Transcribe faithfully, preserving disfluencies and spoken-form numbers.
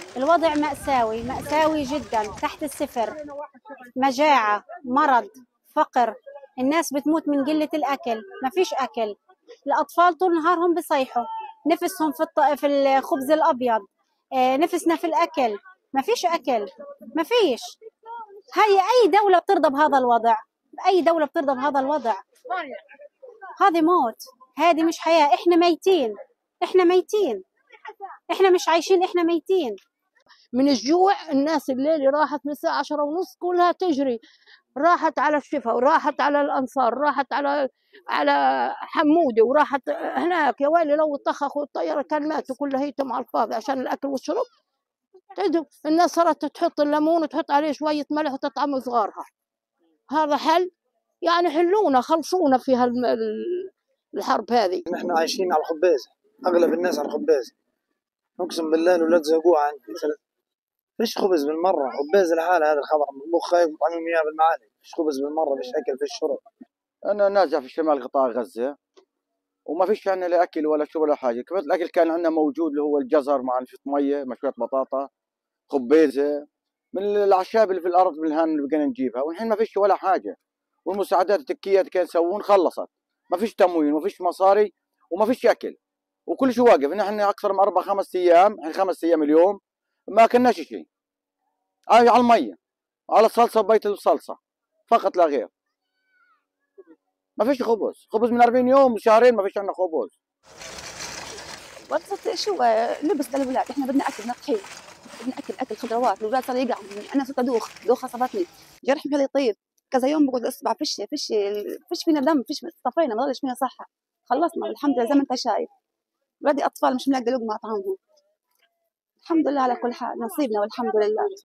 الوضع مأساوي مأساوي جدا، تحت الصفر. مجاعة، مرض، فقر، الناس بتموت من قلة الأكل، ما فيش أكل. الأطفال طول نهارهم بيصيحوا، نفسهم في الط... في الخبز الأبيض، آه، نفسنا في الأكل، ما فيش أكل، ما فيش. هاي أي دولة بترضى بهذا الوضع؟ أي دولة بترضى بهذا الوضع؟ هذه موت، هذه مش حياة. إحنا ميتين، إحنا ميتين، إحنا مش عايشين، إحنا ميتين من الجوع. الناس الليل راحت من الساعة عشرة ونص كلها تجري، راحت على الشفا وراحت على الأنصار، راحت على على حمودة وراحت هناك. يا ويلي لو طخخوا الطيارة كان ماتوا كلهيتهم على الفاضي عشان الأكل والشرب. تدو الناس صارت تحط الليمون وتحط عليه شوية ملح وتطعم صغارها. هذا حل؟ يعني حلونا، خلصونا في هالحرب هذه. نحن عايشين على الخبازة، أغلب الناس على الخبازة. أقسم بالله الولاد زقوها عندي. فيش خبز بالمرة، خباز لحالها. هذا الخبر مطبوخ خايف يطعمون إياه بالمعالي. فيش خبز بالمرة، فيش أكل، فيش شرب. أنا نازع في شمال قطاع غزة وما فيش عندنا لا أكل ولا شرب ولا حاجة. كمان الأكل كان عندنا موجود اللي هو الجزر مع شوية مية مع شوية بطاطا، خبيزة من الأعشاب اللي في الأرض بالهان اللي بقينا نجيبها. والحين ما فيش ولا حاجة. والمساعدات التكية اللي كانوا يسوون خلصت، ما فيش تموين وما فيش مصاري وما فيش أكل وكل شيء واقف. نحن أكثر من أربع خمس أيام، يعني خمس أيام اليوم ما كناش شيء. على المية، على الصلصة، بيت الصلصة فقط لا غير. ما فيش خبز، خبز من أربعين يوم شهرين ما فيش عندنا خبز. وصلت شو لبس للولاد، احنا بدنا اكل، بدنا طحين، بدنا اكل، اكل خضروات. الولاد صاروا يقعوا، انا صرت ادوخ، دوخه صابتني، جرحي بهذا يطير كذا يوم، بقعد اصبع فش فش فش فينا دم، فش طفينا، ما ضلش فينا صحه، خلصنا الحمد لله. زي ما انت شايف ولادي اطفال مش ملاقي لقمه اطعمهم. الحمد لله على كل حال، نصيبنا والحمد لله.